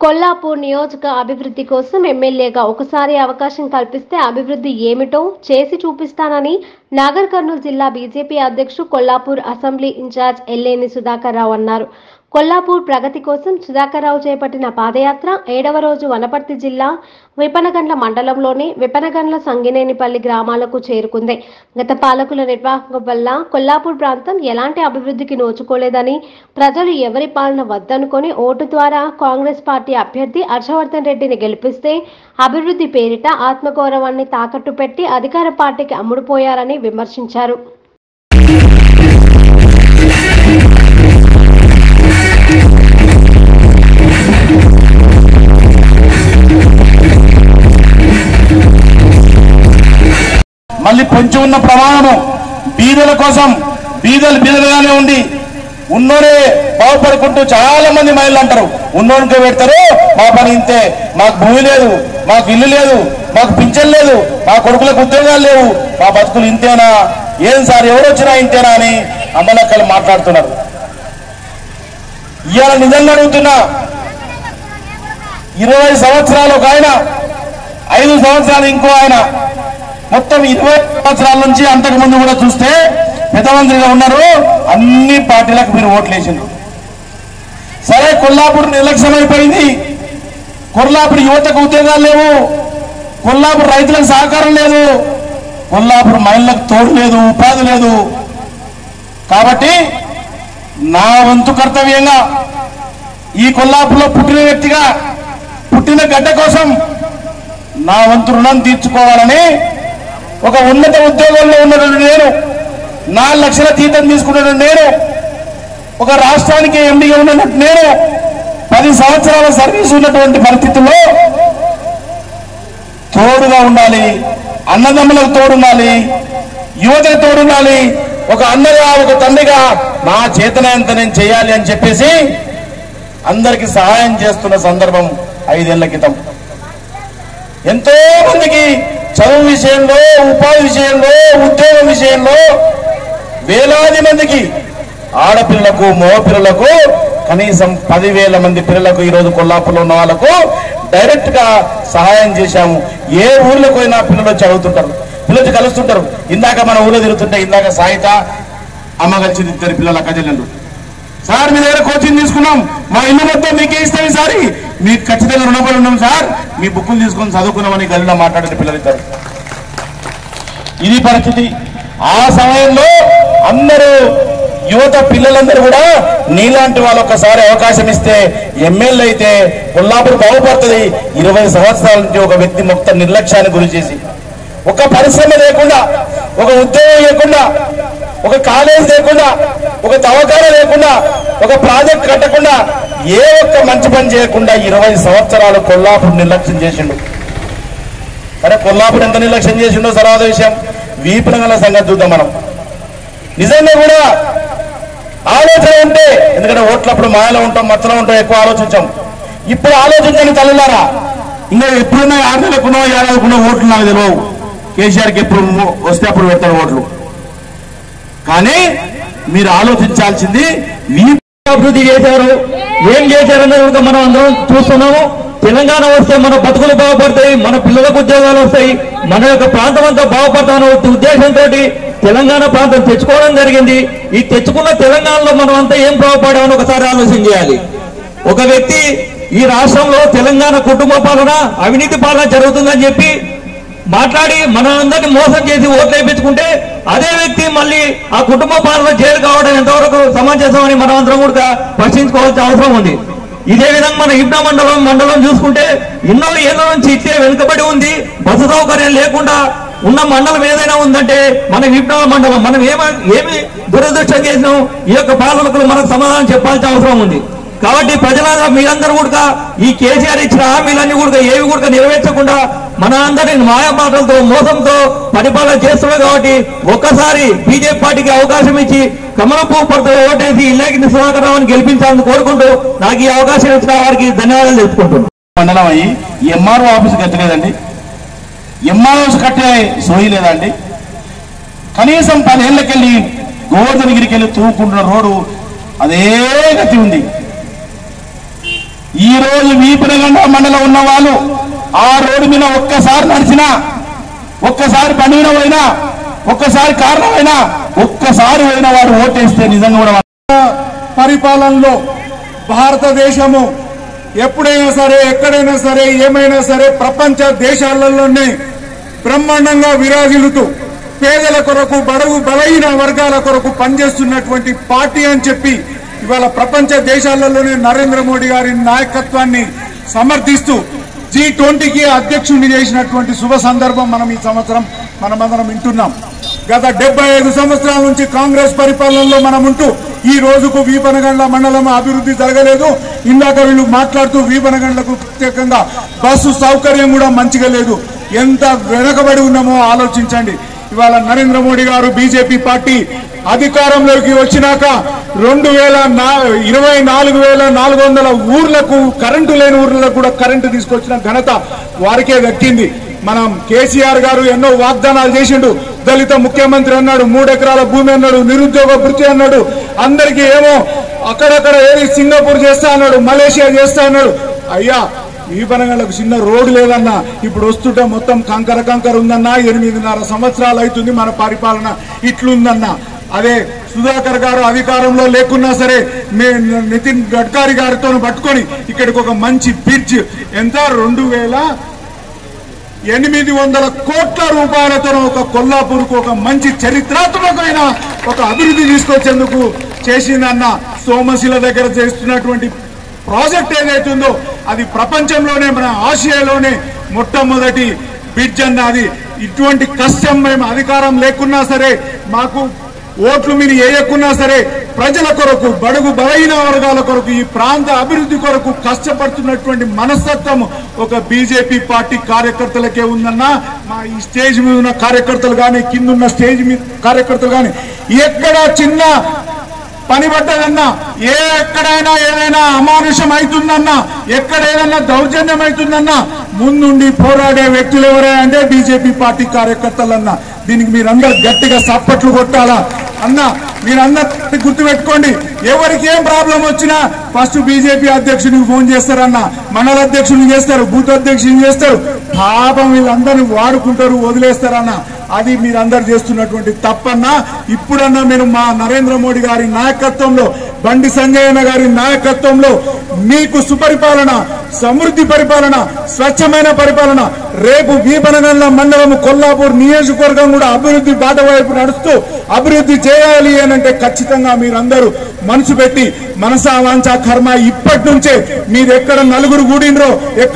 కొల్లాపూర్ నియోజక అభివృద్ధి కోసం ఎమ్మెల్యేగా ఒకసారి అవకాశం కల్పిస్తే అభివృద్ధి ఏమిటో చేసి చూపిస్తానని నాగర్ కర్నూలు జిల్లా బీజేపీ అధ్యక్షుడు కొల్లాపూర్ అసెంబ్లీ ఇన్ఛార్జ్ ఎల్లేని సుధాకర్ రావు అన్నారు. కొల్లాపూర్ ప్రగతి కోసం సుధాకర్ రావు చేపట్టిన పాదయాత్ర 7వ రోజు వనపర్తి జిల్లా విపనగండ్ల మండలంలోని విపనగండ్ల సంగినేనిపల్లి గ్రామాలకు చేరుకుంది. గత పాలకుల నిర్వాహకం వల్ల కొల్లాపూర్ ప్రాంతం ఎలాంటి అభివృద్ధికి నోచుకోలేదని, ప్రజలు ఎవరి పాలన వద్దనుకొని ఓటు ద్వారా కాంగ్రెస్ పార్టీ అభ్యర్థి హర్షవర్ధన్ రెడ్డిని గెలిపిస్తే అభివృద్ధి పేరిట ఆత్మగౌరవాన్ని తాకట్టు పెట్టి అధికార పార్టీకి అమ్ముడుపోయారని విమర్శించారు. మళ్ళీ పొంచి ఉన్న ప్రమాణము బీదల కోసం బీదలుగానే ఉండి ఉన్నోరే బాగుపడుకుంటూ చాలా మంది మహిళలు అంటారు, ఉన్నోనికే పెడతారు, మా పని ఇంతే, మాకు భూమి లేదు, మాకు ఇల్లు లేదు, మాకు పింఛన్ లేదు, మా కొడుకులకు ఉద్యోగాలు లేవు, మా బతుకులు ఇంతేనా, ఏం సార్ ఎవరు వచ్చినా ఇంతేనా అని అమ్మలక్కలు మాట్లాడుతున్నారు. ఇవాళ నిజంగా అడుగుతున్నా, 20 సంవత్సరాలు ఒక ఆయన, 5 సంవత్సరాలు ఇంకో ఆయన, మొత్తం 20 సంవత్సరాల నుంచి అంతకు ముందు కూడా చూస్తే పెద్దమంత్రిగా ఉన్నారు. అన్ని పార్టీలకు మీరు ఓట్లు వేసిండ్రు. సరే, కొల్లాపూర్ నిర్లక్ష్యం అయిపోయింది, కొల్లాపూర్ యువతకు ఉద్యోగాలు లేవు, కొల్లాపూర్ రైతులకు సహకారం లేదు, కొల్లాపూర్ మహిళలకు తోడు లేదు, ఉపాధి లేదు. కాబట్టి నా వంతు కర్తవ్యంగా ఈ కొల్లాపూర్లో పుట్టిన వ్యక్తిగా పుట్టిన గడ్డ కోసం నా వంతు రుణం తీర్చుకోవాలని ఒక ఉన్నత ఉద్యోగంలో ఉన్నటువంటి నేను, 4 లక్షల జీతం తీసుకున్నటువంటి నేను, ఒక రాష్ట్రానికి ఎండీగా ఉన్నటువంటి నేను, 10 సంవత్సరాల సర్వీస్ ఉన్నటువంటి పరిస్థితుల్లో తోడుగా ఉండాలి, అన్నదమ్ములకు తోడుండాలి, యువతకు తోడుండాలి, ఒక అన్నగా ఒక తండ్రిగా నా చేతనంత నేను చేయాలి అని చెప్పేసి అందరికీ సహాయం చేస్తున్న సందర్భం 5 ఏళ్ల క్రితం. ఎంతో మందికి చదువు విషయంలో, ఉపాధి విషయంలో, ఉద్యోగం విషయంలో వేలాది మందికి ఆడపిల్లలకు మగపిల్లలకు కనీసం 10,000 మంది పిల్లలకు ఈరోజు కొల్లాపూర్లో ఉన్న వాళ్ళకు డైరెక్ట్ గా సహాయం చేశాము. ఏ ఊర్లోకి పోయినా పిల్లలు చదువుతుంటారు, పిల్లలు కలుస్తుంటారు. ఇందాక మన ఊళ్ళో తిరుగుతుంటే ఇందాక సాయిత అమ్మ కలిసి 2 పిల్లల అక్కజల్లు, సార్ మీ దగ్గర కోచింగ్ తీసుకున్నాం, మా ఇల్లు మొత్తం మీకే ఇస్తాం, ఈసారి మీకు ఖచ్చితంగా రుణపడి ఉన్నాం సార్, మీ బుక్కులు తీసుకొని చదువుకున్నామని గల్లీలో మాట్లాడిన పిల్లలు ఇద్దరు. ఇది పరిస్థితి. ఆ సమయంలో అందరూ యువత పిల్లలందరూ కూడా నీలాంటి వాళ్ళు ఒక్కసారి అవకాశం ఇస్తే ఎమ్మెల్యే అయితే కొల్లాపూర్ బాగుపడుతుంది. 20 సంవత్సరాల నుంచి ఒక వ్యక్తి మొత్తం నిర్లక్ష్యానికి గురి చేసి, ఒక పరిశ్రమ లేకుండా, ఒక ఉద్యోగం లేకుండా, ఒక కాలేజ్ లేకుండా, ఒక దవాఖాన లేకుండా, ఒక ప్రాజెక్ట్ కట్టకుండా, ఏ ఒక్క మంచి పని చేయకుండా 20 సంవత్సరాలు కొల్లాపూర్ నిర్లక్ష్యం చేసిండు. సరే, కొల్లాపూర్ ఎంత నిర్లక్ష్యం చేసిండో తర్వాత విషయం. వీపనగల సంగతి చూద్దాం. మనం నిజంగా కూడా ఆలోచన ఉంటే, ఎందుకంటే ఓట్లప్పుడు మాయలో ఉంటాం, మచ్చలో ఉంటాం, ఎక్కువ ఆలోచించాం. ఇప్పుడు ఆలోచించండి తల్లులారా. ఇంకా ఎప్పుడున్నా 6 నెలలకున్నా 7 నెలలకున్నా ఓట్లు నాకు తెలియవు. కేసీఆర్కి ఎప్పుడు వస్తే అప్పుడు పెడతారు ఓట్లు. కానీ మీరు ఆలోచించాల్సింది అభివృద్ధి చేశారు, ఏం చేశారన్నది మనం అందరం చూస్తున్నాము. తెలంగాణ వస్తే మన బతుకులు బాగుపడతాయి, మన పిల్లలకు ఉద్యోగాలు వస్తాయి, మన యొక్క ప్రాంతం అంతా బాగుపడతాను ఉద్దేశంతో తెలంగాణ ప్రాంతం తెచ్చుకోవడం జరిగింది. ఈ తెచ్చుకున్న తెలంగాణలో మనం అంతా ఏం బాగుపడామని ఒకసారి ఆలోచన చేయాలి. ఒక వ్యక్తి ఈ రాష్ట్రంలో తెలంగాణ కుటుంబ పాలన, అవినీతి పాలన జరుగుతుందని చెప్పి మాట్లాడి మన అందరినీ మోసం చేసి ఓట్లు వేయించుకుంటే, అదే వ్యక్తి మళ్ళీ ఆ కుటుంబ పాలన జైలు కావడం ఎంతవరకు సమంజసం అని మనం అందరం కూడా ప్రశ్నించుకోవాల్సిన అవసరం ఉంది. ఇదే విధంగా మన ఇబ్నా మండలం చూసుకుంటే ఎన్నో ఏళ్ల నుంచి ఇట్లే వెనుకబడి ఉంది. బస్సు సౌకర్యం లేకుండా ఉన్న మండలం ఏదైనా ఉందంటే మన ఇబ్నా మండలం. మనం ఏమి దురదృష్టం చేసినాం, ఈ యొక్క పాలకులు మనకు సమాధానం చెప్పాల్సిన అవసరం ఉంది. కాబట్టి ప్రజలందరూ మీరందరూ కూడా ఈ కేసీఆర్ ఇచ్చిన హామీలన్నీ కూడా ఏవి కూడా నెరవేర్చకుండా మన అందరినీ మాయమాటలతో మోసంతో పరిపాలన చేస్తున్నారు. కాబట్టి ఒక్కసారి బీజేపీ పార్టీకి అవకాశం ఇచ్చి కమలపువ్వు పడుతూ ఓటేసి ఇల్లేకి సుధాకర్ రావుని గెలిపించాలని కోరుకుంటూ నాకు ఈ అవకాశం ఇచ్చిన వారికి ధన్యవాదాలు తెలుపుకుంటున్నాను. మండలం అయ్యి ఎంఆర్ఓ ఆఫీస్ కట్టలేదండి, ఎంఆర్ఓస్ కట్టే సోయి లేదండి. కనీసం 10 ఏళ్ళకెళ్ళి గోవర్ధనగిరికి వెళ్ళి తూకుంటున్న రోడ్డు అదే గతి ఉంది. ఈ రోజు వీపనగండ మండలం ఉన్న వాళ్ళు ఆ రోడ్డు మీద ఒక్కసారి నడిచినా, ఒక్కసారి బండి మీద పోయినా, ఒక్కసారి కారణమైనా, ఒక్కసారి పోయిన వాడు ఓటేస్తే నిజంగా కూడా పరిపాలనలో భారతదేశము ఎప్పుడైనా సరే, ఎక్కడైనా సరే, ఏమైనా సరే ప్రపంచ దేశాలలోనే బ్రహ్మాండంగా విరాజిల్లుతూ పేదల కొరకు, బడుగు బలహీన వర్గాల కొరకు పనిచేస్తున్నటువంటి పార్టీ అని చెప్పి ఇవాళ ప్రపంచ దేశాలలోనే నరేంద్ర మోడీ గారి నాయకత్వాన్ని సమర్థిస్తూ G20కి అధ్యక్షుడిని చేసినటువంటి శుభ సందర్భం మనం ఈ సంవత్సరం మనమందరం వింటున్నాం. గత 75 సంవత్సరాల నుంచి కాంగ్రెస్ పరిపాలనలో మనం ఉంటూ ఈ రోజుకు వీపనగండ్ల మండలం అభివృద్ధి జరగలేదు. ఇందాక వీళ్ళు మాట్లాడుతూ వీపనగండ్లకు ప్రత్యేకంగా బస్సు సౌకర్యం కూడా మంచిగా లేదు. ఎంత వెనకబడి ఉన్నామో ఆలోచించండి. ఇవాళ నరేంద్ర మోడీ గారు బీజేపీ పార్టీ అధికారంలోకి వచ్చినాక 24,400 ఊర్లకు, కరెంటు లేని ఊర్లకు కూడా కరెంటు తీసుకొచ్చిన ఘనత వారికే దక్కింది. మనం కేసీఆర్ గారు ఎన్నో వాగ్దానాలు చేసిండు. దళిత ముఖ్యమంత్రి అన్నాడు, 3 ఎకరాల భూమి అన్నాడు, నిరుద్యోగ భృతి అన్నాడు, అందరికీ ఏమో అక్కడక్కడ ఏది సింగపూర్ చేస్తా అన్నాడు, మలేషియా చేస్తా అన్నాడు. అయ్యా వీపనగండ్లకు చిన్న రోడ్డు లేదన్నా, ఇప్పుడు వస్తుంటే మొత్తం కంకర ఉందన్నా. 8.5 సంవత్సరాలు అవుతుంది మన పరిపాలన ఇట్లుందన్నా. అదే సుధాకర్ గారు అధికారంలో లేకున్నా సరే నితిన్ గడ్కరీ గారితో పట్టుకొని ఇక్కడికి ఒక మంచి బ్రిడ్జ్ ఎంత 2,800 కోట్ల రూపాయలతో ఒక కొల్లాపూర్కు ఒక మంచి చరిత్రాత్మకమైన ఒక అభివృద్ధి తీసుకొచ్చేందుకు చేసిందన్న. సోమశిల దగ్గర చేస్తున్నటువంటి ప్రాజెక్ట్ ఏదైతుందో అది ప్రపంచంలోనే, మన ఆసియాలోనే మొట్టమొదటి బ్రిడ్జ్ అన్నది. ఇటువంటి కష్టం మేము అధికారం లేకున్నా సరే, మాకు ఓట్లు మీరు వేయకున్నా సరే, ప్రజల కొరకు, బడుగు బలహీన వర్గాల కొరకు, ఈ ప్రాంత అభివృద్ధి కొరకు కష్టపడుతున్నటువంటి మనస్తత్వం ఒక బీజేపీ పార్టీ కార్యకర్తలకే ఉందన్నా. మా ఈ స్టేజ్ మీద ఉన్న కార్యకర్తలు కానీ, కింద ఉన్న స్టేజ్ మీద కార్యకర్తలు కానీ ఎక్కడ చిన్న పని పడ్డదన్నా, ఎక్కడైనా ఏదైనా అమానుషం అవుతుందన్నా, ఎక్కడ ఏదైనా దౌర్జన్యం అవుతుందన్నా ముందుండి పోరాడే వ్యక్తులు ఎవరైనా అంటే బీజేపీ పార్టీ కార్యకర్తలన్నా. దీనికి మీరందరూ గట్టిగా సప్పట్లు కొట్టాలా అన్నా. మీరందరూ గుర్తుపెట్టుకోండి, ఎవరికి ఏం ప్రాబ్లం వచ్చినా ఫస్ట్ బీజేపీ అధ్యక్షుడికి ఫోన్ చేస్తారన్నా, మండల అధ్యక్షుడిని చేస్తారు, బూత్ అధ్యక్షుడిని చేస్తారు. పాపం వీళ్ళందరినీ వాడుకుంటారు, వదిలేస్తారన్నా. అది మీరందరూ చేస్తున్నటువంటి తప్పన్నా. ఇప్పుడన్నా మీరు మా నరేంద్ర మోడీ గారి నాయకత్వంలో, బండి సంజయ్ గారి నాయకత్వంలో మీకు సుపరిపాలన, సమృద్ధి పరిపాలన, స్వచ్ఛమైన పరిపాలన, రేపు వీపనగండ్ల మండలం, కొల్లాపూర్ నియోజకవర్గం కూడా అభివృద్ధి బాట వైపు నడుస్తూ అభివృద్ధి చేయాలి అనంటే ఖచ్చితంగా మీరందరూ మనసు పెట్టి, మనసా వాంఛా కర్మ ఇప్పటి నుంచే మీరు ఎక్కడ నలుగురు కూడినరో